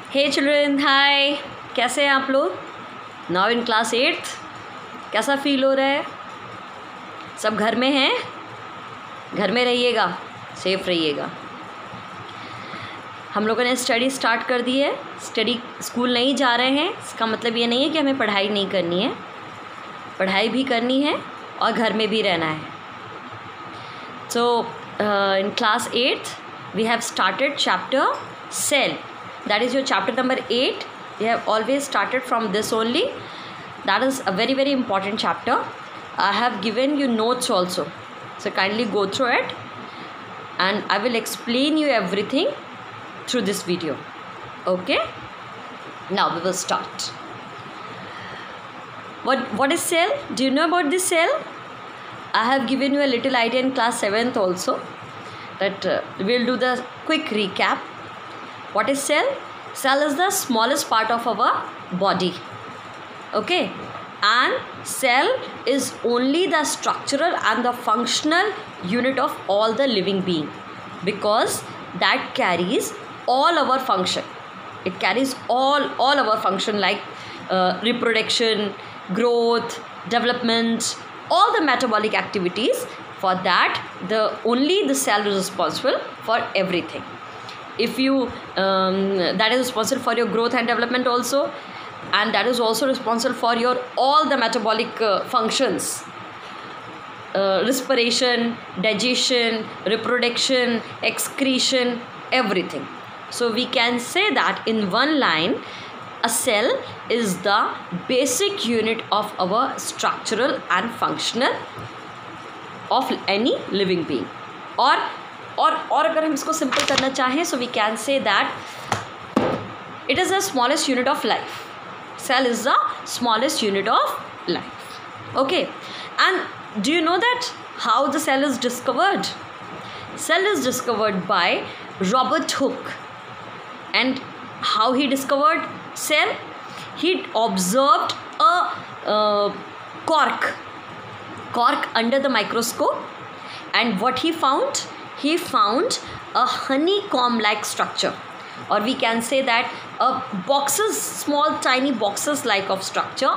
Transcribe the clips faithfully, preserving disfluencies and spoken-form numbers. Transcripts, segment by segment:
हे children, हाय, कैसे हैं आप लोग? Now in class eighth. कैसा फील हो रहा है? सब घर में हैं? घर में रहिएगा, सेफ रहिएगा। हम लोगों ने स्टडी स्टार्ट कर दी है। स्टडी स्कूल नहीं जा रहे हैं, इसका मतलब ये नहीं है कि हमें पढ़ाई नहीं करनी है। पढ़ाई भी करनी है और घर में भी रहना है। So in class eighth we have started chapter cell. That is your chapter number eight. We have always started from this only. That is a very very important chapter. I have given you notes also, so kindly go through it and I will explain you everything through this video. Okay, now we will start. What what is cell? Do you know about this cell? I have given you a little idea in class seventh also, that uh, we'll do the quick recap. What is cell? Cell is the smallest part of our body. Okay, and cell is only the structural and the functional unit of all the living being, because that carries all our function. It carries all all our function like uh, reproduction, growth, development, all the metabolic activities. For that, the only the cell is responsible for everything. If you um, that is responsible for your growth and development also, and that is also responsible for your all the metabolic uh, functions, uh, respiration, digestion, reproduction, excretion, everything. So we can say that in one line, a cell is the basic unit of our structural and functional of any living being. or और और अगर हम इसको simple करना चाहें, so we can say that it is the smallest unit of life. Cell is the smallest unit of life. Okay, and do you know that how the cell is discovered? Cell is discovered by Robert Hooke. And how he discovered cell? He observed a uh, cork cork under the microscope, and what he found? He found a honeycomb like structure, or we can say that a boxes, small tiny boxes like of structure.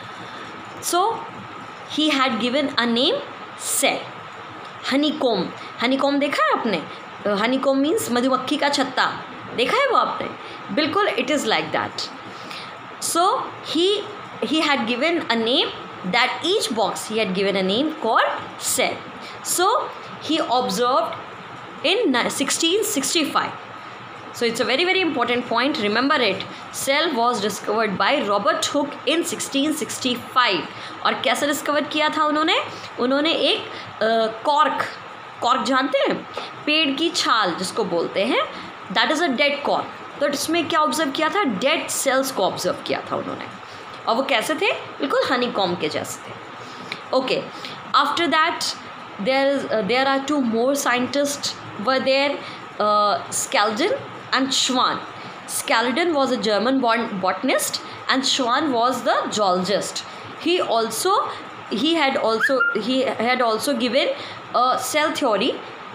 So he had given a name cell. honeycomb honeycomb देखा है आपने? honeycomb means मधुमक्खी का छत्ता. देखा है वो आपने? बिल्कुल, it is like that. So he he had given a name, that each box he had given a name called cell. So he observed in sixteen sixty-five. So it's a very very important point. Remember it. Cell was discovered by Robert Hooke in sixteen sixty-five. और कैसे discover किया था उन्होंने? उन्होंने एक cork cork जानते हैं? पेड़ की छाल जिसको बोलते हैं, that is a dead cork. तो इसमें क्या ऑब्जर्व किया था? डेड सेल्स को ऑब्जर्व किया था उन्होंने. और वो कैसे थे? बिल्कुल हनीकॉम्ब के जैसे थे. Okay, after that there is uh, there are two more scientists were there, uh, Skalden and Schwann. Skalden was a German botanist and Schwann was the zoologist. He also he had also he had also given a cell theory,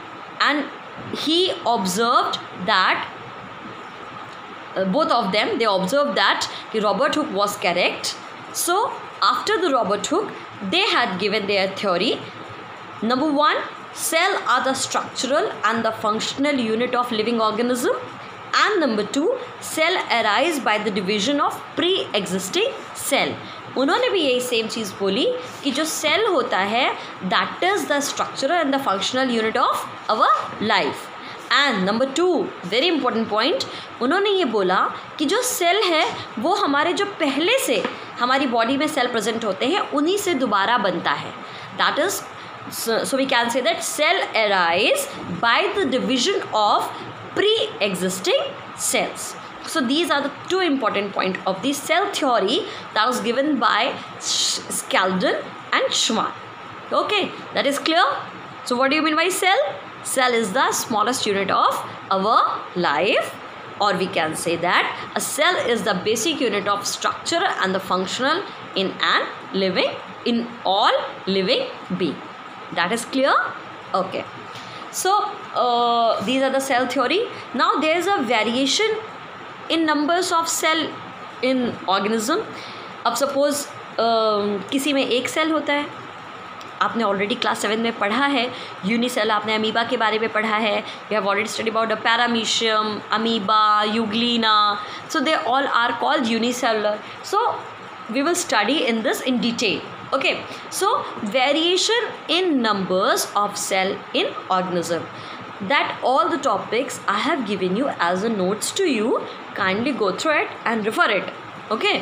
and he observed that uh, both of them they observed that Robert Hooke was correct. So after the Robert Hooke, they had given their theory. Number one, cell are the structural and the functional unit of living organism. And number two, cell arise by the division of pre-existing cell. उन्होंने भी यही same चीज़ बोली कि जो cell होता है, that is the structural and the functional unit of our life. And number two, very important point, उन्होंने ये बोला कि जो सेल है वो हमारे जो पहले से हमारी बॉडी में सेल प्रेजेंट होते हैं उन्हीं से दोबारा बनता है. That is So, so we can say that cell arise by the division of pre-existing cells. So these are the two important points of the cell theory that was given by Skalden and Schwann. Okay, that is clear. So what do you mean by cell? Cell is the smallest unit of our life, or we can say that a cell is the basic unit of structure and the functional in an living in all living being. That is clear? Okay. So uh, these are the cell theory. Now there is a variation in numbers of cell in organism. अब suppose uh, किसी में एक cell होता है, आपने already class seven में पढ़ा है यूनिसेल, आपने अमीबा के बारे में पढ़ा है, you have already study about the paramecium, amoeba, euglena, so they all are called unicellular. So we will study in this in detail. Okay, so variation in numbers of cell in organism, that all the topics I have given you as a notes to you. Kindly go through it and refer it. Okay,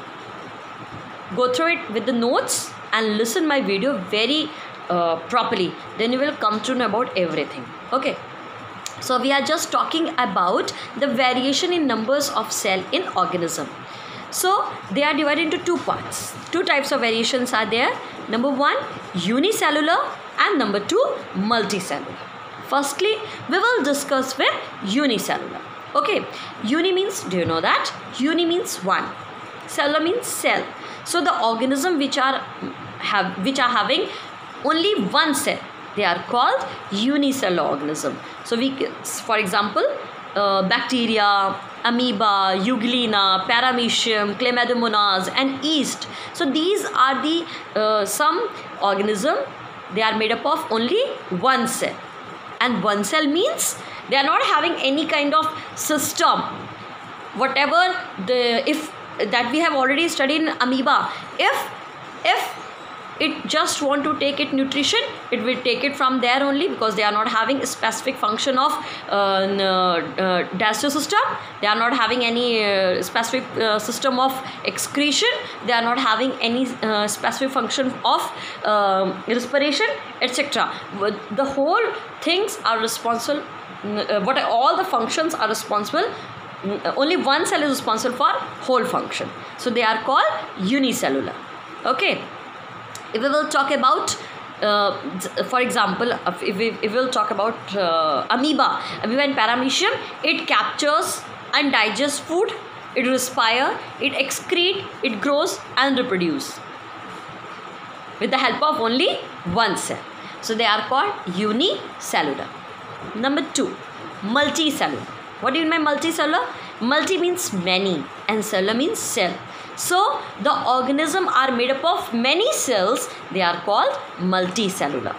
go through it with the notes and listen my video very uh, properly, then you will come to know about everything. Okay, so we are just talking about the variation in numbers of cell in organism. So they are divided into two parts. Two types of variations are there. Number one, unicellular, and number two, multicellular. Firstly, we will discuss with unicellular. Okay, uni means, do you know that? Uni means one. Cellular means cell. So the organism which are have which are having only one cell, they are called unicellular organism. So we, for example, uh, bacteria, amoeba, euglena, paramecium, chlamydomonas, and yeast. So these are the uh, some organism, they are made up of only one cell, and one cell means they are not having any kind of system. Whatever the, if that we have already studied in amoeba, if if it just want to take it nutrition, it will take it from there only, because they are not having a specific function of uh, uh, digestive system, they are not having any uh, specific uh, system of excretion, they are not having any uh, specific function of uh, respiration, etc. The whole things are responsible, uh, what all the functions are responsible, only one cell is responsible for whole function, so they are called unicellular. Okay, if we will talk about uh, for example, if we, if we will talk about uh, amoeba, amoeba and paramecium, it captures and digests food, it respires, it excretes, it grows and reproduces with the help of only one cell. So they are called unicellular. Number two, multicellular. What do you mean by multicellular? Multi means many and cellular means cell. So the organism are made up of many cells, they are called multicellular.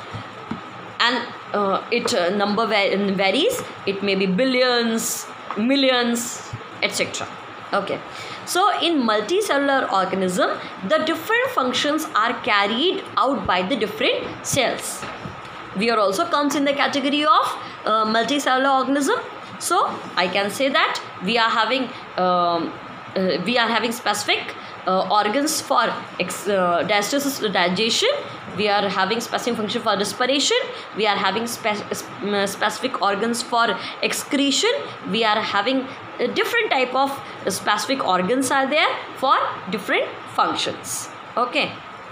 And uh, it uh, number varies, it may be billions, millions, et cetera. Okay. So in multicellular organism, the different functions are carried out by the different cells. We are also comes in the category of uh, multicellular organism. So I can say that we are having um, uh, we are having specific uh, organs for ex, uh, digestion. We are having specific function for respiration. We are having spe uh, specific organs for excretion. We are having a different type of uh, specific organs are there for different functions. Okay.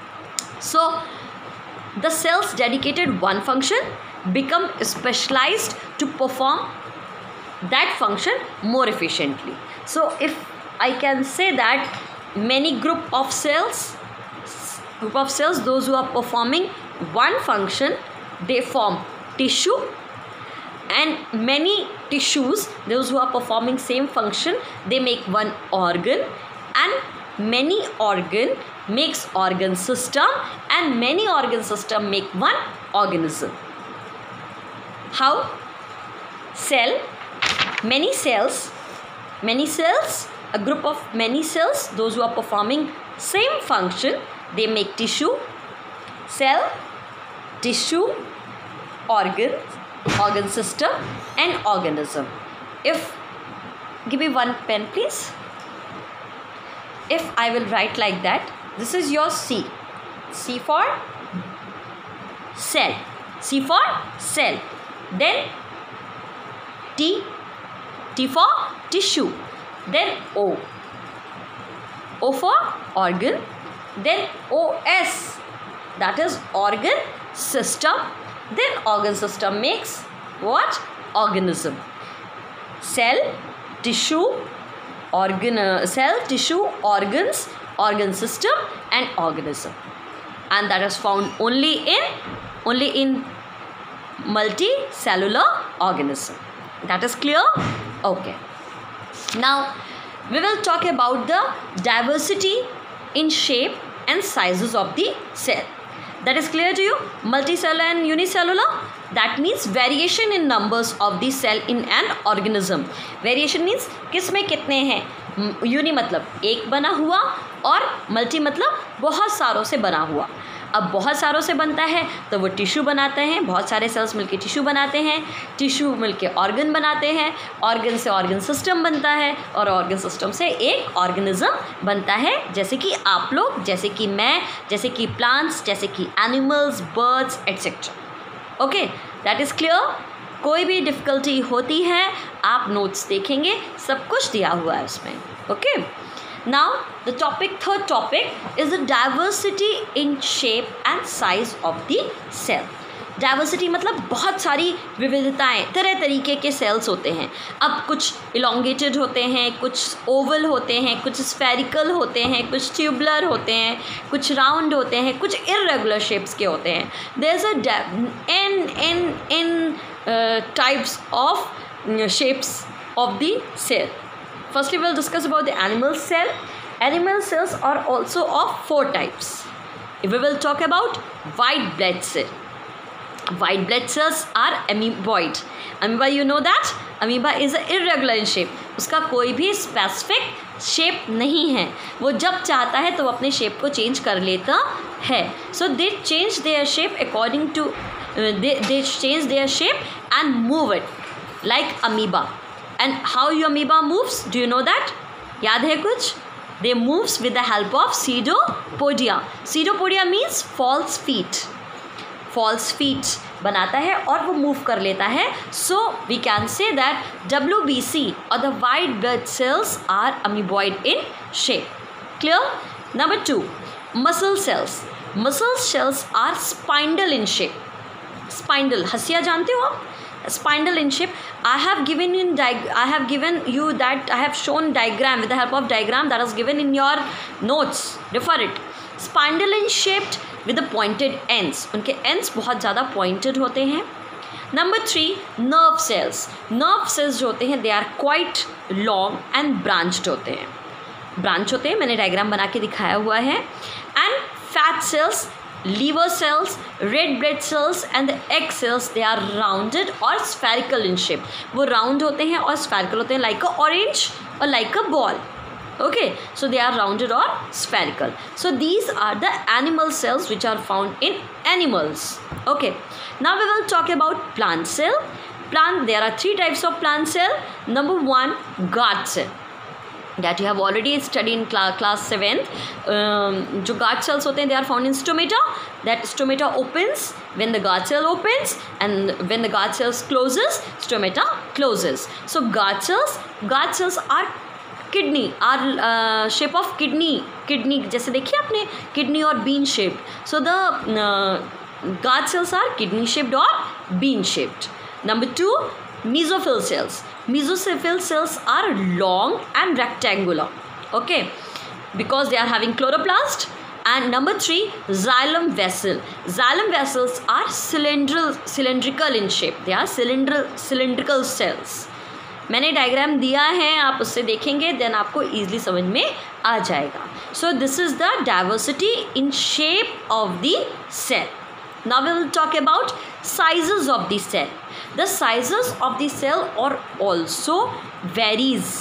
So the cells dedicated one function become specialized to perform that function more efficiently. So if I can say that many group of cells, group of cells, those who are performing one function, they form tissue, and many tissues, those who are performing same function, they make one organ, and many organ makes organ system, and many organ system make one organism. How? Cell, many cells, many cells, a group of many cells, those who are performing same function, they make tissue, cell, tissue, organ, organ system, and organism. If, give me one pen please. If I will write like that, this is your C. C for cell. C for cell. Then T. T for tissue. Then O. O for organ. Then O S. That is organ system. Then organ system makes what? Organism. Cell, tissue, organ, uh, cell, tissue, organs, organ system, and organism. And that is found only in only in multicellular organism. That is clear? Okay. Now we will talk about the diversity in shape and sizes of the cell. That is clear to you? Multicellular and unicellular, that means variation in numbers of the cell in an organism. Variation means किस में कितने हैं. Uni मतलब एक बना हुआ और multi मतलब बहुत सारों से बना हुआ. अब बहुत सारों से बनता है तो वो टिश्यू बनाते हैं, बहुत सारे सेल्स मिलके टिश्यू बनाते हैं, टिश्यू मिलके ऑर्गन बनाते हैं, ऑर्गन से ऑर्गन सिस्टम बनता है और ऑर्गन सिस्टम से एक ऑर्गेनिज्म बनता है, जैसे कि आप लोग, जैसे कि मैं, जैसे कि प्लांट्स, जैसे कि animals, birds etcetera. Okay, that is clear. कोई भी डिफ़िकल्टी होती है आप नोट्स देखेंगे, सब कुछ दिया हुआ है उसमें. Okay, now the topic, third topic is the diversity in shape and size of the cell. Diversity मतलब बहुत सारी विविधताएं, तरह तरीके के सेल्स होते हैं. अब कुछ इलोंगेटेड होते हैं, कुछ ओवल होते हैं, कुछ स्फेरिकल होते हैं, कुछ ट्यूबुलर होते हैं, कुछ राउंड होते हैं, कुछ इररेगुलर शेप्स के होते हैं. There is a in in in types of shapes of the cell. Firstly, we will discuss about the animal cell. Animal cells are also of four types. We will talk about white blood cell. White blood cells are amoeboid. Amoeba, you know that? Amoeba is irregular in shape. उसका कोई भी specific shape नहीं है. वो जब चाहता है तो वो अपने shape को change कर लेता है. So they change their shape according to uh, they they change their shape and move it like amoeba. And how your amoeba moves? Do you know that? याद है कुछ? They moves with the help of pseudopodia. Pseudopodia means false feet. False feet बनाता है और वो move कर लेता है. So we can say that W B C or the white blood cells are amoeboid in shape. Clear? Number two, muscle cells. Muscle cells are spindle in shape. Spindle, हंसिया जानते हो आप? Spindle in shape. I have given in diag I have given you that I have shown diagram with the help of diagram that is given in your notes. Refer it. Spindle in shaped with the pointed ends. उनके ends बहुत ज़्यादा pointed होते हैं. Number three, nerve cells. Nerve cells जो होते हैं they are quite long and branched होते हैं. Branch होते हैं, मैंने diagram बना के दिखाया हुआ है. And fat cells, liver cells, red blood cells and the egg cells, they are rounded or spherical in shape. वो round होते हैं और spherical होते हैं, like a orange or like a ball. Okay, so they are rounded or spherical. So these are the animal cells which are found in animals. Okay, now we will talk about plant cell. Plant, there are three types of plant cell. Number one, guard cell, that you have already studied in class class seventh. um, जो guard cells होते हैं they are found in stomata. That stomata opens when the guard cell opens and when the guard cells closes, stomata closes. So guard cells, guard cells are kidney, are uh, shape of kidney. Kidney जैसे देखिए आपने kidney और bean shaped. So the uh, guard cells are kidney shaped or bean shaped. Number two, mesophyll cells. Mesophyll cells are long and rectangular, okay, because they are having chloroplast. And number three, xylem vessel. Xylem vessels are cylindrical cylindrical in shape. They are cylindrical cylindrical cells. मैंने diagram दिया है, आप उससे देखेंगे then आपको easily समझ में आ जाएगा. So this is the diversity in shape of the cell. Now we will talk about sizes of the cell. The sizes of the cell are also varies.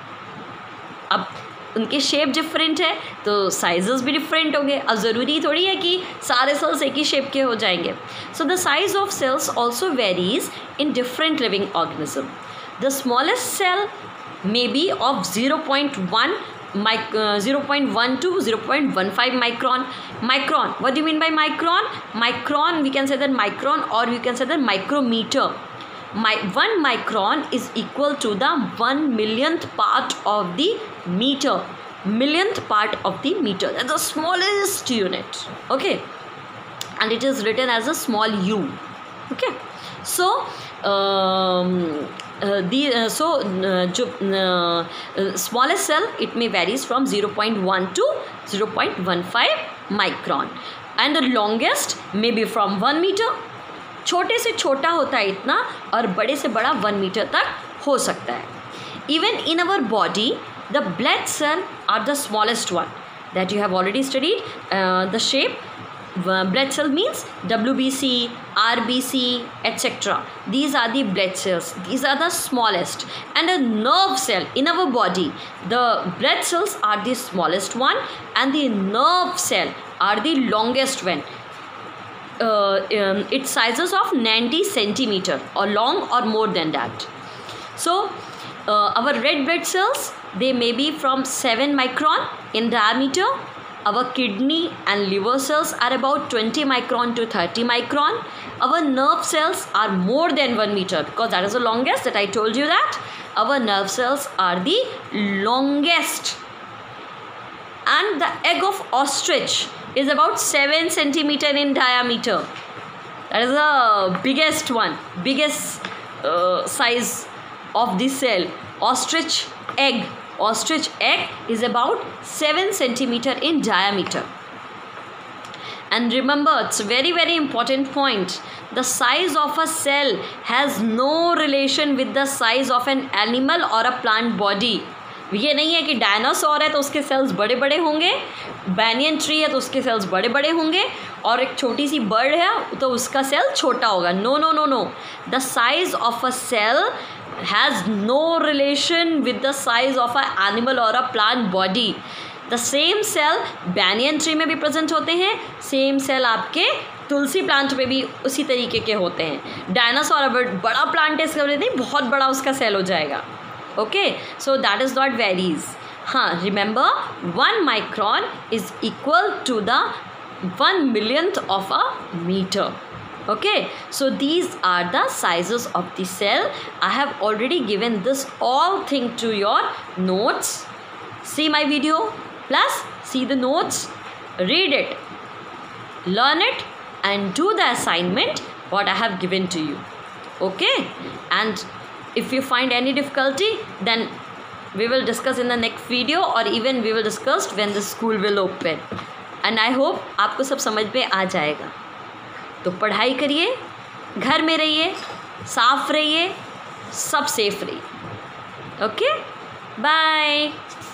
अब उनके शेप डिफरेंट है तो sizes भी different होंगे. अब ज़रूरी थोड़ी है कि सारे सेल्स एक ही शेप के हो जाएंगे. So the size of cells also varies in different living organism. The smallest cell may be of zero point one mic uh, zero point one to zero point one five micron. Micron, what do you mean by micron? Micron, we can say that micron or we can say that micrometer. My one micron is equal to the one millionth part of the meter. Millionth part of the meter. That's the smallest unit. Okay, and it is written as a small u. Okay, so um, Uh, the uh, so uh, जो smallest cell it may varies from zero point one to zero point one five micron and the longest may be from one meter. छोटे से छोटा होता है इतना और बड़े से बड़ा वन मीटर तक हो सकता है. even in our body, the blood cell are the smallest one that you have already studied. Uh, the shape, uh, blood cell means W B C, R B C, et cetera. These are the blood cells. These are the smallest. And a nerve cell in our body, the blood cells are the smallest one, and the nerve cell are the longest one. Uh, um, its sizes of ninety centimeter or long or more than that. So uh, our red blood cells, they may be from seven micron in diameter. Our kidney and liver cells are about twenty micron to thirty micron. Our nerve cells are more than one meter, because that is the longest that I told you that. Our nerve cells are the longest. And the egg of ostrich is about seven centimeter in diameter. That is the biggest one, biggest uh, size of the cell. Ostrich egg. Ostrich egg is about seven centimeter in diameter. And remember, it's a very very important point. The size of a cell has no relation with the size of an animal or a plant body. ये नहीं है कि dinosaur है तो उसके sales बड़े बड़े होंगे, बैनियन ट्री है तो उसके सेल्स बड़े बड़े होंगे, और एक छोटी सी बर्ड है तो उसका सेल छोटा होगा. No no no no the size of a cell has no relation with the size of a animal और a plant body. The same cell banyan tree में भी प्रेजेंट होते हैं, सेम सेल आपके तुलसी प्लांट में भी उसी तरीके के होते हैं. डायनासोर बड़ा प्लांट है, इसका नहीं बहुत बड़ा उसका सेल हो जाएगा. Okay, so that is not varies. हाँ, remember one micron is equal to the one millionth of a meter. Okay, so these are the sizes of the cell. I have already given this all thing to your notes. See my video plus see the notes, read it, learn it, and do the assignment what I have given to you. Okay, and if you find any difficulty, then we will discuss in the next video, or even we will discuss when the school will open. And I hope आपको सब समझ में आ जाएगा. तो पढ़ाई करिए, घर में रहिए, साफ रहिए, सब सेफ रहिए. Okay, bye.